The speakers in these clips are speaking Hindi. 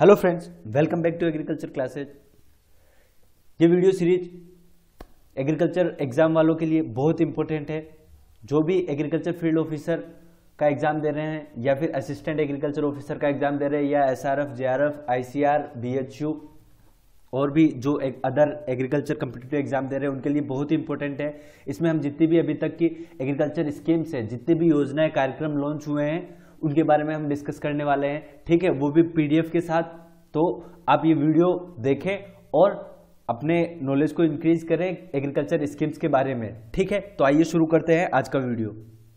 Hello friends, welcome back to agriculture classes. ये वीडियो सीरीज एग्रीकल्चर एग्जाम वालों के लिए बहुत इंपॉर्टेंट है। जो भी एग्रीकल्चर फील्ड ऑफिसर का एग्जाम दे रहे हैं या फिर असिस्टेंट एग्रीकल्चर ऑफिसर का एग्जाम दे रहे हैं या एसआरएफ, जेआरएफ, आईसीआर, बीएचयू और भी जो अदर एग्रीकल्चर कम्पिटिटिव एग्जाम दे रहे हैं उनके लिए बहुत ही इंपॉर्टेंट है। इसमें हम जितनी भी अभी तक की एग्रीकल्चर स्कीम्स है, जितनी भी योजनाएं, कार्यक्रम लॉन्च हुए हैं उनके बारे में हम डिस्कस करने वाले हैं। ठीक है, वो भी पीडीएफ के साथ। तो आप ये वीडियो देखें और अपने नॉलेज को इंक्रीज करें एग्रीकल्चर स्कीम्स के बारे में। ठीक है, तो आइए शुरू करते हैं आज का वीडियो।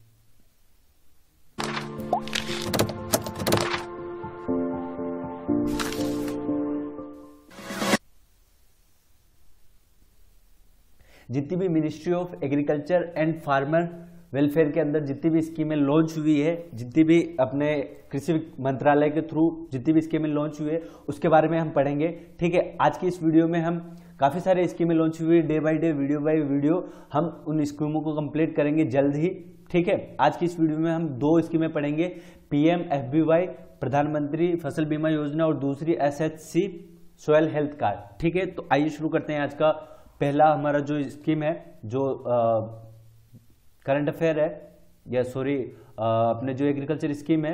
जितनी भी ministry of agriculture and farmer welfare के अंदर जितनी भी स्कीमें लॉन्च हुई है, जितनी भी अपने कृषि मंत्रालय के थ्रू जितनी भी स्कीमें लॉन्च हुई है उसके बारे में हम पढ़ेंगे। ठीक है, आज की इस वीडियो में हम काफ़ी सारे स्कीमें लॉन्च हुई है, day by day, video by video हम उन स्कीमों को कंप्लीट करेंगे जल्द ही। ठीक है, आज की इस वीडियो में हम दो स्कीमें पढ़ेंगे, PMFBY प्रधानमंत्री फसल बीमा योजना और दूसरी SHC सॉयल हेल्थ कार्ड। ठीक है, तो आइए शुरू करते हैं। आज का पहला हमारा जो स्कीम है, जो करंट अफेयर है या सॉरी अपने जो एग्रीकल्चर स्कीम है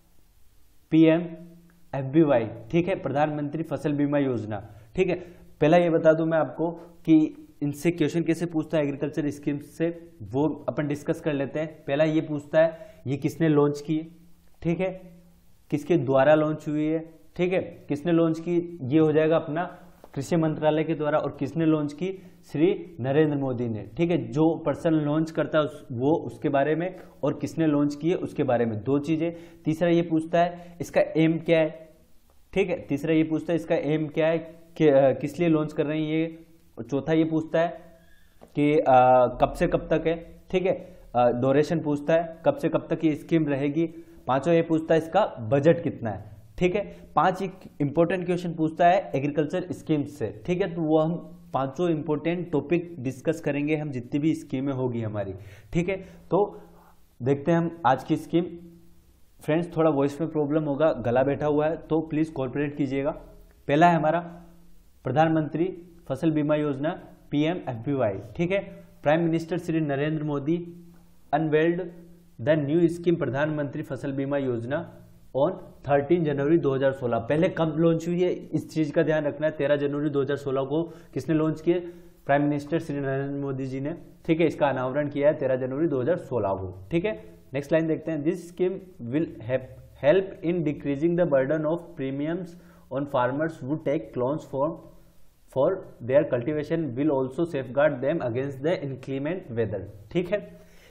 PMFBY, ठीक है, प्रधानमंत्री फसल बीमा योजना। ठीक है, पहला ये बता दूं मैं आपको कि इनसे क्वेश्चन कैसे पूछता है एग्रीकल्चर स्कीम से, वो अपन डिस्कस कर लेते हैं। पहला ये पूछता है ये किसने लॉन्च की, ठीक है, किसके द्वारा लॉन्च हुई है। ठीक है, किसने लॉन्च की, ये हो जाएगा अपना कृषि मंत्रालय के द्वारा, और किसने लॉन्च की, श्री नरेंद्र मोदी ने। ठीक है, जो पर्सन लॉन्च करता है वो उसके बारे में, और किसने लॉन्च की है उसके बारे में, दो चीजें। तीसरा ये पूछता है इसका एम क्या है। ठीक है, तीसरा ये पूछता है इसका एम क्या है, कि किस लिए लॉन्च कर रहे हैं ये। और चौथा ये पूछता है कि कब से कब तक है। ठीक है, ड्यूरेशन पूछता है कब से कब तक ये स्कीम रहेगी। पांचवा ये पूछता है इसका बजट कितना है। ठीक है, पांच इंपॉर्टेंट क्वेश्चन पूछता है एग्रीकल्चर स्कीम्स से। ठीक है, तो वो हम पांचों इंपॉर्टेंट टॉपिक डिस्कस करेंगे हम जितनी भी स्कीमें होगी हमारी। ठीक है, तो देखते हैं हम आज की स्कीम। फ्रेंड्स, थोड़ा वॉइस में प्रॉब्लम होगा, गला बैठा हुआ है, तो प्लीज कोऑपरेट कीजिएगा। पहला है हमारा प्रधानमंत्री फसल बीमा योजना PMFBY। ठीक है, prime minister Shri Narendra Modi unveiled the new scheme प्रधानमंत्री फसल बीमा योजना ऑन 13 जनवरी 2016। पहले कब लॉन्च हुई है इस चीज का ध्यान रखना है। 13 जनवरी 2016 को किसने लॉन्च किया, प्राइम मिनिस्टर श्री नरेंद्र मोदी जी ने। ठीक है, इसका अनावरण किया है 13 जनवरी 2016 को। ठीक है, नेक्स्ट लाइन देखते हैं। This scheme will help in decreasing the burden of premiums on farmers who take loans for their cultivation will also safeguard them against the inclement weather. ठीक है,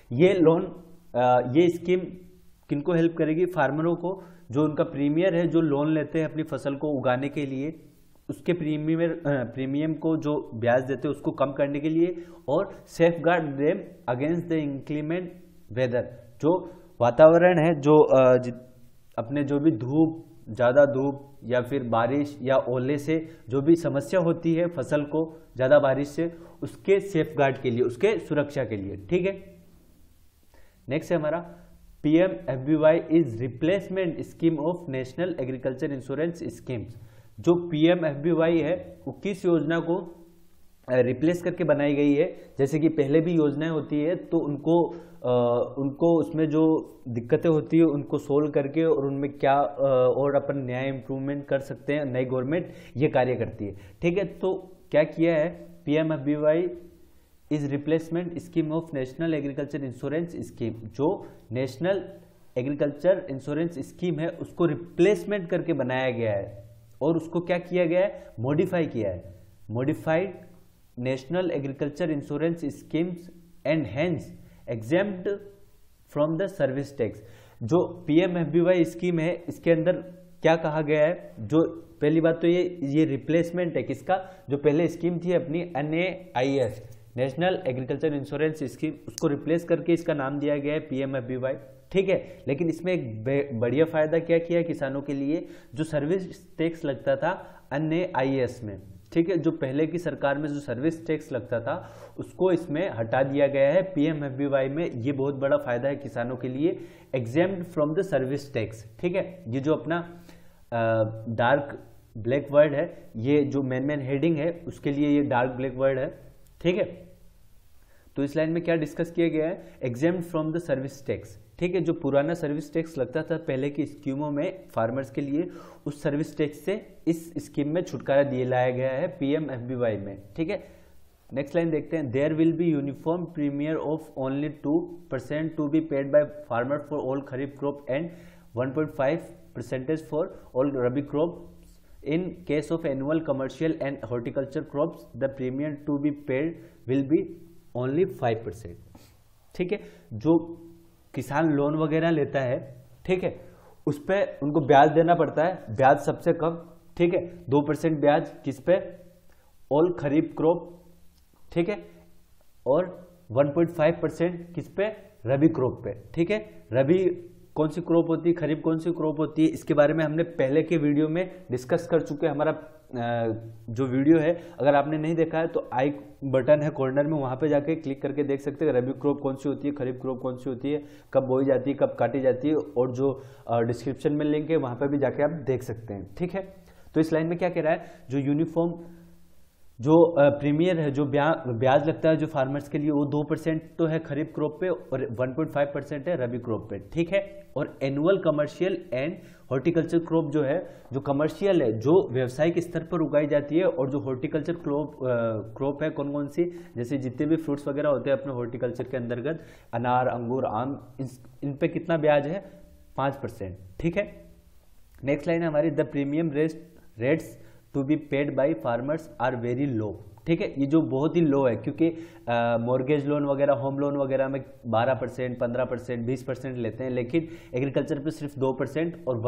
ये स्कीम किनको हेल्प करेगी, फार्मरों को, जो उनका प्रीमियर है, जो लोन लेते हैं अपनी फसल को उगाने के लिए, उसके प्रीमियम को जो ब्याज देते हैं उसको कम करने के लिए, और safeguard them against the inclement weather. जो वातावरण है, जो अपने जो भी धूप, ज़्यादा धूप या फिर बारिश या ओले से जो भी समस्या होती है फसल को, ज़्यादा बारिश से, उसके सेफ गार्ड के लिए, उसके सुरक्षा के लिए। ठीक है, नेक्स्ट है हमारा PMFBY is replacement scheme of national agriculture insurance schemes. जो PMFBY है वो किस योजना को रिप्लेस करके बनाई गई है। जैसे कि पहले भी योजनाएं होती है तो उनको उसमें जो दिक्कतें होती है उनको सोल्व करके और उनमें क्या और अपन नया इम्प्रूवमेंट कर सकते हैं, नई गवर्नमेंट ये कार्य करती है। ठीक है, तो क्या किया है, PMFBY is replacement scheme of national agriculture insurance scheme. जो नेशनल एग्रीकल्चर इंश्योरेंस स्कीम है उसको रिप्लेसमेंट करके बनाया गया है, और उसको क्या किया गया है, मॉडिफाई किया है। Modified national agriculture insurance schemes and hence exempt from the service tax. जो PMFBY स्कीम है इसके अंदर क्या कहा गया है, जो पहली बात तो ये रिप्लेसमेंट है किसका, जो पहले स्कीम थी अपनी NAIS national agriculture insurance scheme, उसको रिप्लेस करके इसका नाम दिया गया है PMFBY। ठीक है, लेकिन इसमें एक बढ़िया फायदा क्या किया है किसानों के लिए, जो सर्विस टैक्स लगता था NAIS में। ठीक है, जो पहले की सरकार में जो सर्विस टैक्स लगता था उसको इसमें हटा दिया गया है PMFBY में। ये बहुत बड़ा फायदा है किसानों के लिए, exempt from the service tax. ठीक है, ये जो अपना डार्क ब्लैक वर्ड है, ये जो मेन हेडिंग है उसके लिए ये डार्क ब्लैक वर्ड है, ठीक है। तो इस लाइन में क्या डिस्कस किया गया है, exempt from the service tax, ठीक है। जो पुराना सर्विस टैक्स लगता था पहले की स्कीमों में फार्मर्स के लिए, उस सर्विस टैक्स से इस स्कीम में छुटकारा दिए लाया गया है PMFBY में, ठीक है। नेक्स्ट लाइन देखते हैं, there will be uniform premier of only 2% to be paid by farmer for all kharif crop and 1.5% for all rabi crop. In case of annual commercial and horticulture crops, the premium to be paid will be only 5%, ठीक है। जो किसान लोन वगैरह लेता है, ठीक है, उस पर उनको ब्याज देना पड़ता है, ब्याज सबसे कम, ठीक है, 2% ब्याज किस पे, ऑल खरीफ क्रॉप, ठीक है, और 1.5% किस पे, रबी क्रॉप पे, ठीक है। रबी कौन सी क्रॉप होती है, खरीफ कौन सी क्रॉप होती है, इसके बारे में हमने पहले के वीडियो में डिस्कस कर चुके हैं। हमारा जो वीडियो है अगर आपने नहीं देखा है तो आई बटन है कॉर्नर में, वहां पे जाके क्लिक करके देख सकते हैं रबी क्रॉप कौन सी होती है, खरीफ क्रॉप कौन सी होती है, कब बोई जाती है, कब काटी जाती है, और जो डिस्क्रिप्शन में लिंक है वहां पर भी जाके आप देख सकते हैं, ठीक है। तो इस लाइन में क्या कह रहा है, जो यूनिफॉर्म जो प्रीमियर है, जो ब्याज लगता है जो फार्मर्स के लिए, वो 2% तो है खरीफ क्रॉप पे और 1.5% है रबी क्रॉप पे, ठीक है। और annual commercial and horticulture crop जो है, जो कमर्शियल है, जो व्यवसायिक स्तर पर उगाई जाती है, और जो हॉर्टिकल्चर क्रॉप है कौन कौन सी, जैसे जितने भी फ्रूट्स वगैरह होते हैं अपने हॉर्टिकल्चर के अंतर्गत, अनार, अंगूर, आम, इन पे कितना ब्याज है, 5%, ठीक है। नेक्स्ट लाइन है हमारी, the premium rates to be paid by farmers are very low, ठीक है। ये जो बहुत ही लो है, क्योंकि मॉर्गेज लोन वगैरह, होम लोन वगैरह में 12%, 15%, 20% लेते हैं, लेकिन एग्रीकल्चर पे सिर्फ 2% और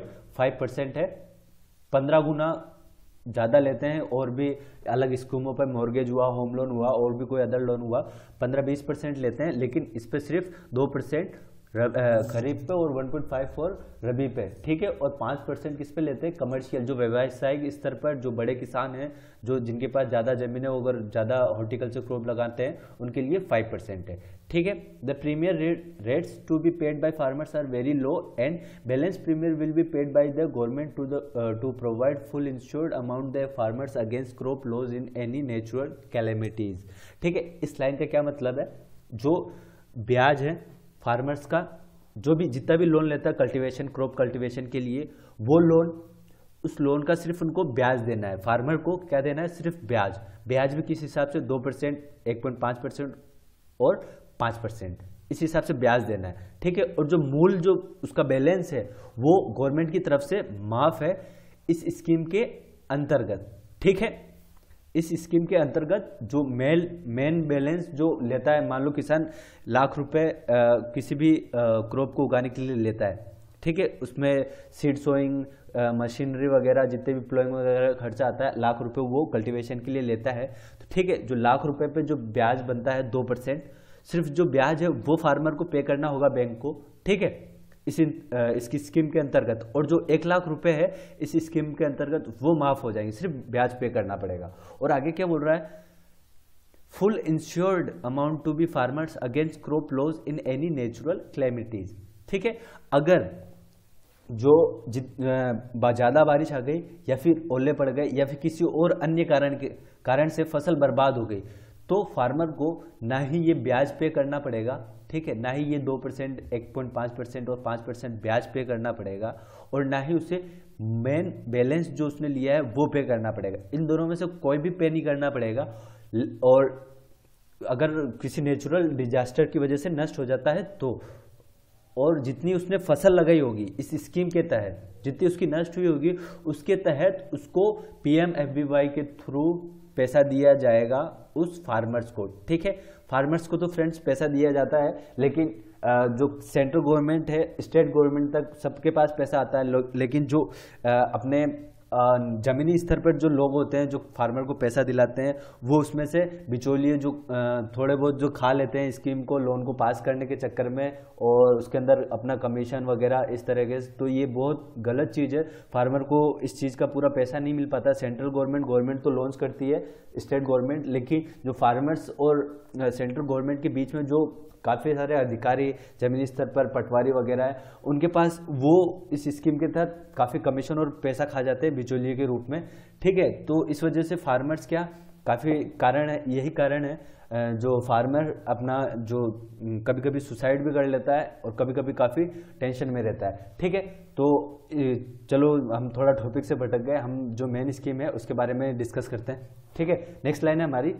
1.5% है, 15 गुना ज़्यादा लेते हैं। और भी अलग स्कीमों पर मॉर्गेज हुआ, होम लोन हुआ, और भी कोई अदर लोन हुआ, 15-20% लेते हैं, लेकिन इस पर सिर्फ 2% खरीफ पे और 1.5 और रबी पे, ठीक है। और 5% किस पे लेते हैं, कमर्शियल, जो व्यवसायिक स्तर पर जो बड़े किसान हैं, जो जिनके पास ज़्यादा जमीनें अगर ज़्यादा हॉर्टिकल्चर क्रॉप लगाते हैं, उनके लिए 5% है, ठीक है। The premier rates to be paid by farmers are very low and balance premier will be paid by the government to provide full insured amount the farmers against crop loss in any natural calamities, ठीक है। इस लाइन का क्या मतलब है, जो ब्याज है फार्मर्स का, जो भी जितना भी लोन लेता है कल्टीवेशन, क्रॉप कल्टीवेशन के लिए, वो लोन, उस लोन का सिर्फ उनको ब्याज देना है, फार्मर को क्या देना है, सिर्फ ब्याज। ब्याज भी किस हिसाब से, 2%, 1.5% और 5%, इस हिसाब से ब्याज देना है, ठीक है। और जो मूल जो उसका बैलेंस है वो गवर्नमेंट की तरफ से माफ है इस स्कीम के अंतर्गत, ठीक है। इस स्कीम के अंतर्गत जो मेन बैलेंस जो लेता है, मान लो किसान लाख रुपए किसी भी क्रॉप को उगाने के लिए लेता है, ठीक है, उसमें सीड सोइंग, मशीनरी वगैरह, जितने भी प्लोइंग वगैरह खर्चा आता है, लाख रुपए वो कल्टीवेशन के लिए लेता है, तो ठीक है, जो लाख रुपए पे जो ब्याज बनता है 2%, सिर्फ जो ब्याज है वो फार्मर को पे करना होगा बैंक को, ठीक है, इसकी स्कीम के अंतर्गत। और जो 1 लाख रुपए है इस स्कीम के अंतर्गत वो माफ हो जाएंगे, सिर्फ ब्याज पे करना पड़ेगा। और आगे क्या बोल रहा है, full insured amount to be farmers against crop loss in any natural calamities, ठीक है। अगर जो ज्यादा बारिश आ गई, या फिर ओले पड़ गए, या फिर किसी और अन्य कारण से फसल बर्बाद हो गई, तो फार्मर को ना ही ये ब्याज पे करना पड़ेगा, ठीक है, ना ही ये 2%, 1.5% और 5% ब्याज पे करना पड़ेगा, और ना ही उसे मेन बैलेंस जो उसने लिया है वो पे करना पड़ेगा। इन दोनों में से कोई भी पे नहीं करना पड़ेगा। और अगर किसी नेचुरल डिजास्टर की वजह से नष्ट हो जाता है तो, और जितनी उसने फसल लगाई होगी इस स्कीम के तहत, जितनी उसकी नष्ट हुई होगी उसके तहत उसको PMFBY के थ्रू पैसा दिया जाएगा उस फार्मर्स को, ठीक है। फार्मर्स को तो फ्रेंड्स पैसा दिया जाता है, लेकिन जो सेंट्रल गवर्नमेंट है, स्टेट गवर्नमेंट तक सबके पास पैसा आता है, लेकिन जो अपने जमीनी स्तर पर जो लोग होते हैं जो फार्मर को पैसा दिलाते हैं, वो उसमें से बिचौलिए जो थोड़े बहुत जो खा लेते हैं स्कीम को, लोन को पास करने के चक्कर में, और उसके अंदर अपना कमीशन वगैरह इस तरह से, तो ये बहुत गलत चीज़ है। फार्मर को इस चीज़ का पूरा पैसा नहीं मिल पाता। सेंट्रल गवर्नमेंट तो लोन्स करती है, स्टेट गवर्नमेंट, लेकिन जो फार्मर्स और सेंट्रल गवर्नमेंट के बीच में जो काफ़ी सारे अधिकारी जमीनी स्तर पर पटवारी वगैरह है, उनके पास वो इस स्कीम के तहत काफ़ी कमीशन और पैसा खा जाते हैं बिचौलिए के रूप में। ठीक है, तो इस वजह से फार्मर्स क्या काफ़ी कारण है, यही कारण है जो फार्मर अपना जो कभी कभी सुसाइड भी कर लेता है और कभी कभी काफ़ी टेंशन में रहता है। ठीक है, तो चलो हम थोड़ा टॉपिक से भटक गए, हम जो मेन स्कीम है उसके बारे में डिस्कस करते हैं। ठीक है, नेक्स्ट लाइन है हमारी,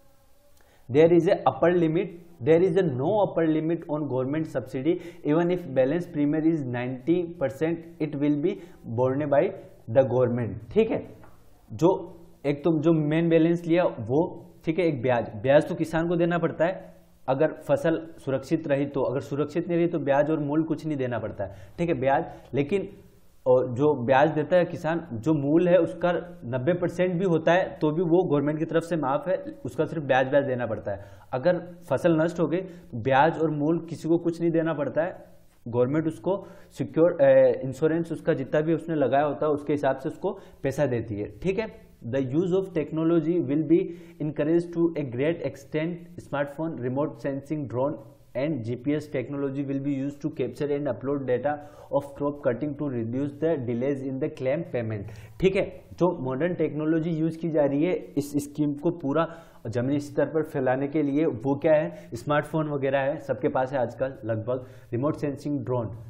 there is a upper limit, there is a no upper limit on government subsidy even if balance premier is 90% it will be borne by the government. ठीक है, जो एक तुम जो मेन बैलेंस लिया वो, ठीक है, एक ब्याज तो किसान को देना पड़ता है अगर फसल सुरक्षित रही तो, अगर सुरक्षित नहीं रही तो ब्याज और मूल कुछ नहीं देना पड़ता है। ठीक है, ब्याज, लेकिन और जो ब्याज देता है किसान, जो मूल है उसका 90% भी होता है तो भी वो गवर्नमेंट की तरफ से माफ है, उसका सिर्फ ब्याज देना पड़ता है। अगर फसल नष्ट हो गई, ब्याज और मूल किसी को कुछ नहीं देना पड़ता है, गवर्नमेंट उसको सिक्योर इंश्योरेंस उसका जितना भी उसने लगाया होता है उसके हिसाब से उसको पैसा देती है। ठीक है, the use of technology will be encourage to a great extent, smartphone, remote sensing, drone and GPS technology will be used to capture and upload data of crop cutting to reduce the delays in the claim payment। ठीक है, जो मॉडर्न टेक्नोलॉजी यूज की जा रही है इस स्कीम को पूरा जमीनी स्तर पर फैलाने के लिए, वो क्या है, स्मार्टफोन वगैरह है, सबके पास है आजकल लगभग। रिमोट सेंसिंग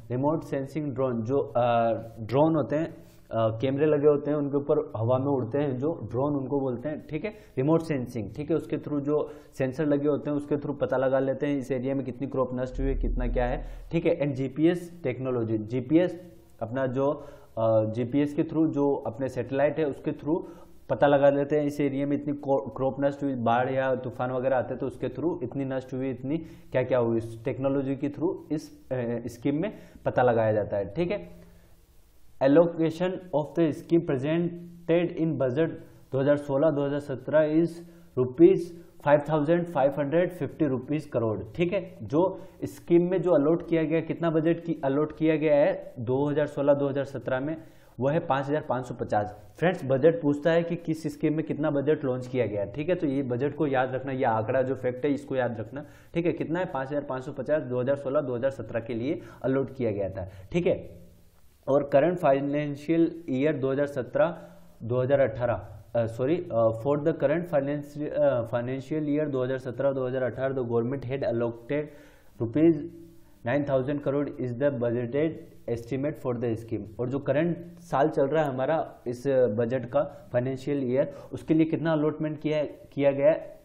ड्रोन, जो ड्रोन होते हैं, कैमरे लगे होते हैं उनके ऊपर हवा में उड़ते हैं, जो ड्रोन उनको बोलते हैं। ठीक है, रिमोट सेंसिंग, ठीक है, उसके थ्रू जो सेंसर लगे होते हैं उसके थ्रू पता लगा लेते हैं इस एरिया में कितनी क्रॉप नष्ट हुई है, कितना क्या है। ठीक है, एंड जीपीएस टेक्नोलॉजी, जीपीएस अपना जो जीपीएस के थ्रू जो अपने सैटेलाइट है उसके थ्रू पता लगा लेते हैं इस एरिया में इतनी क्रॉप नष्ट हुई, बाढ़ या तूफान वगैरह आते हैं तो उसके थ्रू इतनी नष्ट हुई, इतनी क्या क्या हुई, इस टेक्नोलॉजी के थ्रू इस स्कीम में पता लगाया जाता है। ठीक है, allocation of the scheme presented in budget 2016-2017 is rupees 5,550 rupees crore. ठीक है, जो स्कीम में जो अलॉट किया गया, कितना बजट की अलॉट किया गया है 2016-2017 में, वो है 5,550। फ्रेंड्स, बजट पूछता है कि किस स्कीम में कितना बजट लॉन्च किया गया है। ठीक है, तो ये बजट को याद रखना, ये आंकड़ा जो फैक्ट है इसको याद रखना। ठीक है, कितना है, 5,550 2016-2017 के लिए अलॉट किया गया था। ठीक है, और current financial year 2017-2018 for the current financial year 2017-2018 the government had allotted rupees 9,000 crore is the budgeted estimate for the scheme. और जो करंट साल चल रहा है हमारा इस बजट का फाइनेंशियल ईयर, उसके लिए कितना अलॉटमेंट किया गया है,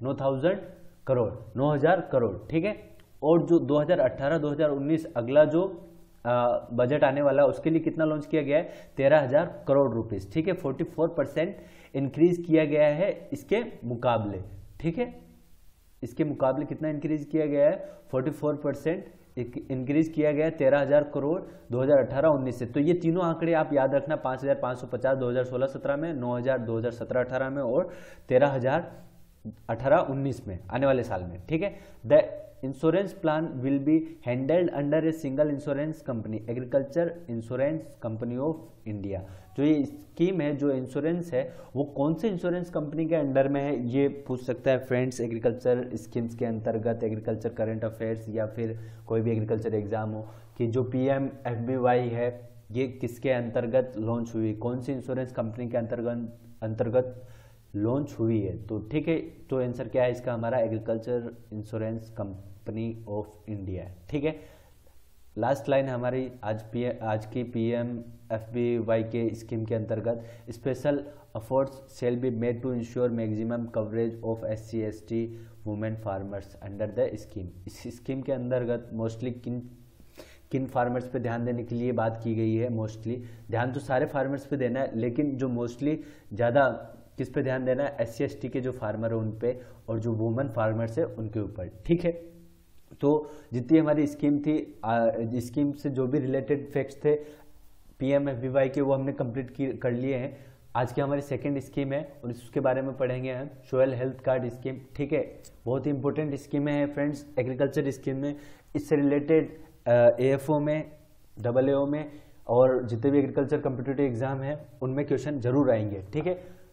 9,000 करोड़। ठीक है, और जो 2018-2019 अगला जो बजट आने वाला है उसके लिए कितना लॉन्च किया गया है, 13,000 करोड़ रुपीस। ठीक है, 44% इंक्रीज किया गया है इसके मुकाबले। ठीक है, इसके मुकाबले कितना इंक्रीज किया गया है, 44% इंक्रीज किया गया है 13,000 करोड़ 2018-19 से। तो ये तीनों आंकड़े आप याद रखना, 5,550 2016-17 में, 9,000 2017-18 में और 13,000 18-19 में, आने वाले साल में। ठीक है, the insurance plan will be handled under a single insurance company, agriculture insurance company of India. जो ये स्कीम है, जो इंश्योरेंस है, वो कौन से इंश्योरेंस कंपनी के अंडर में है, ये पूछ सकता है फ्रेंड्स। एग्रीकल्चर स्कीम्स के अंतर्गत, एग्रीकल्चर करंट अफेयर्स या फिर कोई भी एग्रीकल्चर एग्जाम हो, कि जो PMFBY है ये किसके अंतर्गत लॉन्च हुई, कौन सी इंश्योरेंस कंपनी के अंतर्गत लॉन्च हुई है। तो ठीक है, तो आंसर क्या है इसका हमारा, agriculture insurance company of India. ठीक है, लास्ट लाइन हमारी आज की PMFBY के स्कीम के अंतर्गत, special efforts shall be made to ensure maximum coverage of SC/ST women farmers under the scheme. इस स्कीम के अंतर्गत मोस्टली किन फार्मर्स पे ध्यान देने के लिए बात की गई है। मोस्टली ध्यान तो सारे फार्मर्स पे देना है, लेकिन जो मोस्टली ज़्यादा किस पे ध्यान देना है, SC/ST के जो फार्मर है उन पे, और जो वुमेन फार्मर्स है उनके ऊपर। ठीक है, तो जितनी हमारी स्कीम थी, स्कीम से जो भी रिलेटेड फैक्ट्स थे PMFBY के, वो हमने कंप्लीट कर लिए हैं। आज की हमारी सेकंड स्कीम है और उसके बारे में पढ़ेंगे हम, सॉइल हेल्थ कार्ड स्कीम। ठीक है, बहुत ही इंपॉर्टेंट स्कीमें हैं फ्रेंड्स एग्रीकल्चर स्कीम में। इससे रिलेटेड AFO में, AAO में और जितने भी एग्रीकल्चर कॉम्पिटिटिव एग्जाम है उनमें क्वेश्चन जरूर आएंगे। ठीक है,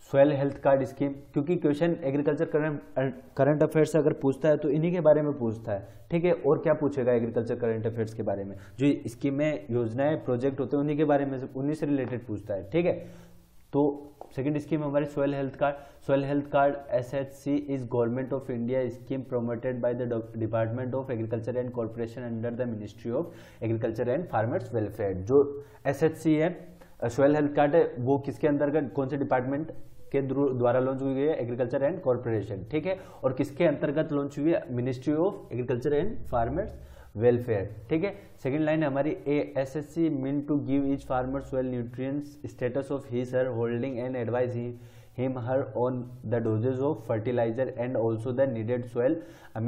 सॉइल हेल्थ कार्ड स्कीम, क्योंकि क्वेश्चन एग्रीकल्चर करंट अफेयर्स अगर पूछता है तो इन्हीं के बारे में पूछता है, ठीक है। और क्या पूछेगा एग्रीकल्चर करंट अफेयर्स के बारे में, जो स्कीमें, योजनाएं, प्रोजेक्ट होते हैं उन्हीं के बारे में, उन्हीं से रिलेटेड पूछता है, ठीक है। तो सेकंड स्कीम हमारी soil health card. Soil health card SHC is government of India scheme promoted by the department of agriculture and corporation under the ministry of agriculture and farmers welfare. जो SHC है, सॉइल हेल्थ कार्ड है, वो किसके अंतर्गत, कौन से डिपार्टमेंट के द्वारा लॉन्च हुई है, एग्रीकल्चर एंड कॉर्पोरेशन, ठीक है। और किसके अंतर्गत लॉन्च हुई है, ministry of agriculture and farmers welfare, ठीक है। सेकंड लाइन है हमारी SHC mean to give each farmer soil nutrients status of his her holding and advise him her on the dosages of fertilizer and also the needed soil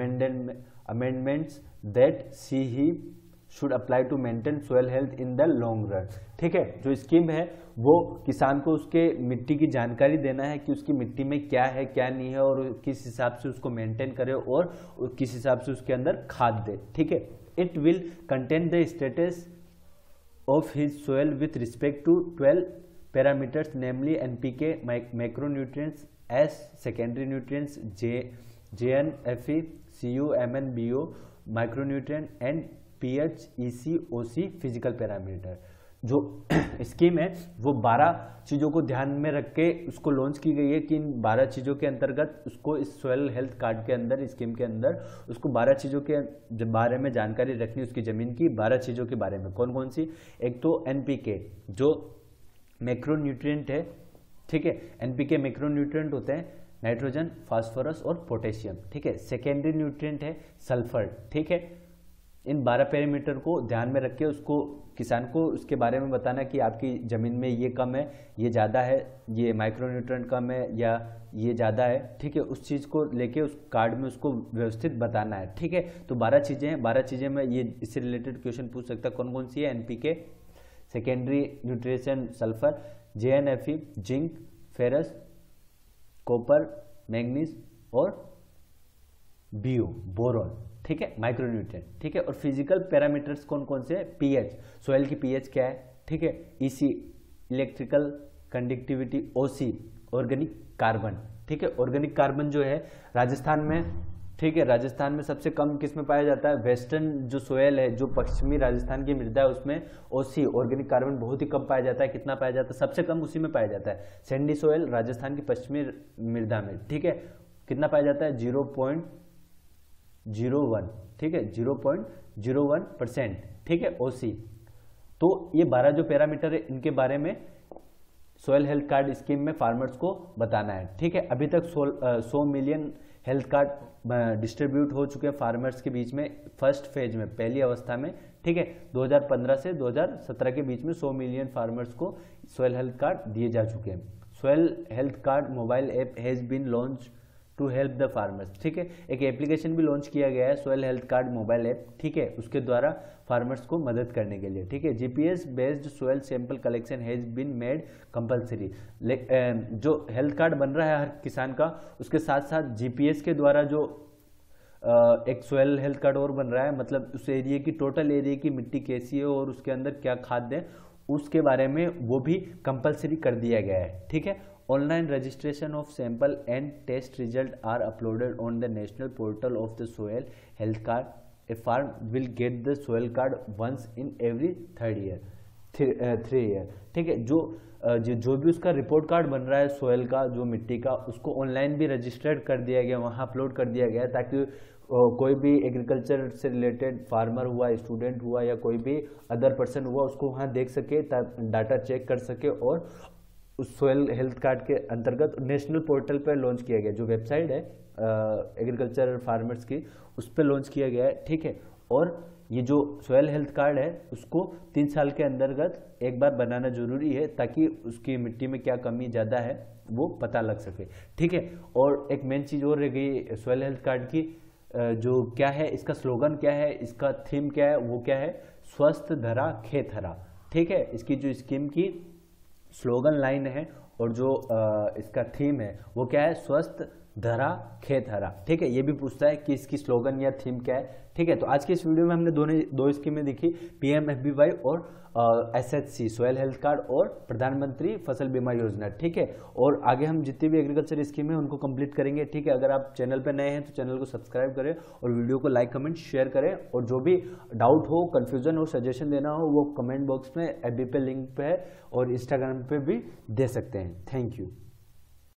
amendments that she he should apply to maintain soil health in the long run, ठीक है। जो स्कीम है वो किसान को उसके मिट्टी की जानकारी देना है कि उसकी मिट्टी में क्या है क्या नहीं है, और किस हिसाब से उसको मेंटेन करे और किस हिसाब से उसके अंदर खाद दे, ठीक है। It will contain the status of his soil with respect to 12 parameters namely NPK, macronutrients, S secondary nutrients, JN, FE, CU, MN, BO micronutrient and pH, EC, OC physical parameter. जो स्कीम है वो 12 चीज़ों को ध्यान में रख के उसको लॉन्च की गई है कि इन 12 चीज़ों के अंतर्गत उसको इस सॉइल हेल्थ कार्ड के अंदर, स्कीम के अंदर उसको 12 चीज़ों के बारे में जानकारी रखनी, उसकी ज़मीन की 12 चीज़ों के बारे में। कौन कौन सी, एक तो NPK जो मैक्रोन्यूट्रिएंट है, ठीक है। NPK मैक्रोन्यूट्रिएंट होते हैं नाइट्रोजन, फास्फोरस और पोटेशियम, ठीक है। सेकेंडरी न्यूट्रिएंट है सल्फर, ठीक है। इन 12 पैरामीटर को ध्यान में रख के उसको, किसान को उसके बारे में बताना कि आपकी ज़मीन में ये कम है, ये ज़्यादा है, ये माइक्रोन्यूट्रिएंट कम है या ये ज़्यादा है, ठीक है। उस चीज़ को लेके उस कार्ड में उसको व्यवस्थित बताना है, ठीक है। तो 12 चीज़ें हैं, 12 चीज़ें में ये इससे रिलेटेड क्वेश्चन पूछ सकता है। कौन कौन सी है, NPK, secondary nutrition sulphur, JN, FE, zinc, ferrous, copper, manganese और BO बोरॉन, ठीक है, माइक्रोन्यूट्रिएंट, ठीक है। और फिजिकल पैरामीटर्स कौन कौन से हैं, pH, सॉइल की pH क्या है, ठीक है। EC electrical conductivity, OC organic carbon, ठीक है। ऑर्गेनिक कार्बन जो है राजस्थान में, ठीक है, राजस्थान में सबसे कम किस में पाया जाता है, वेस्टर्न जो सोयल है, जो पश्चिमी राजस्थान की मृदा है उसमें OC ऑर्गेनिक कार्बन बहुत ही कम पाया जाता है। कितना पाया जाता है, सबसे कम उसी में पाया जाता है। सैंडी सोयल राजस्थान की पश्चिमी मृदा में, ठीक है, कितना पाया जाता है, 0.01, ठीक है, 0.01%, ठीक है, OC। तो ये 12 जो पैरामीटर है इनके बारे में सॉइल हेल्थ कार्ड स्कीम में फार्मर्स को बताना है, ठीक है। अभी तक 100 मिलियन हेल्थ कार्ड डिस्ट्रीब्यूट हो चुके हैं फार्मर्स के बीच में, फर्स्ट फेज में, पहली अवस्था में, ठीक है। 2015 से 2017 के बीच में 100 मिलियन फार्मर्स को सॉइल हेल्थ कार्ड दिए जा चुके हैं। Soil health card mobile app has been launch to help the farmers, ठीक है। एक एप्लीकेशन भी लॉन्च किया गया है soil health card mobile app, ठीक है, उसके द्वारा फार्मर्स को मदद करने के लिए, ठीक है। GPS based soil sample collection has been made compulsory. जो हेल्थ कार्ड बन रहा है हर किसान का, उसके साथ साथ GPS के द्वारा जो एक सॉइल हेल्थ कार्ड और बन रहा है, मतलब उस एरिया की, टोटल एरिया की मिट्टी कैसी है और उसके अंदर क्या खाद दें, उसके बारे में वो भी कंपलसरी कर दिया गया है, ठीक है। Online registration of sample and test result are uploaded on the national portal of the soil health card. A farm will get the soil card once in every 3 year, ठीक है। जो भी उसका रिपोर्ट कार्ड बन रहा है सोयल का, जो मिट्टी का, उसको ऑनलाइन भी रजिस्टर्ड कर दिया गया, वहाँ अपलोड कर दिया गया, ताकि कोई भी एग्रीकल्चर से रिलेटेड फार्मर हुआ, स्टूडेंट हुआ या कोई भी अदर पर्सन हुआ, उसको वहाँ देख सके, डाटा चेक कर सके और उस सॉइल हेल्थ कार्ड के अंतर्गत नेशनल पोर्टल पर लॉन्च किया गया, जो वेबसाइट है एग्रीकल्चर फार्मर्स की, उस पर लॉन्च किया गया है, ठीक है। और ये जो सॉइल हेल्थ कार्ड है उसको 3 साल के अंतर्गत एक बार बनाना जरूरी है, ताकि उसकी मिट्टी में क्या कमी ज़्यादा है वो पता लग सके, ठीक है। और एक मेन चीज़ और रह गई सॉइल हेल्थ कार्ड की, जो क्या है, इसका स्लोगन क्या है, इसका थीम क्या है, वो क्या है, स्वस्थ धरा खेत हरा, ठीक है। इसकी जो स्कीम की स्लोगन लाइन है और जो इसका थीम है वो क्या है, स्वस्थ धरा खेत हरा, ठीक है। ये भी पूछता है कि इसकी स्लोगन या थीम क्या है, ठीक ठीक है। तो आज की इस वीडियो में हमने दो स्कीमें देखी, PMFBY और SHC सॉयल हेल्थ कार्ड और प्रधानमंत्री फसल बीमा योजना। ठीक है, और आगे हम जितनी भी एग्रीकल्चर स्कीम है उनको कंप्लीट करेंगे। ठीक है, अगर आप चैनल पर नए हैं तो चैनल को सब्सक्राइब करें और वीडियो को लाइक कमेंट शेयर करें, और जो भी डाउट हो, कंफ्यूजन हो, सजेशन देना हो वो कमेंट बॉक्स में FB पे लिंक पे है और इंस्टाग्राम पे भी दे सकते हैं। Thank you.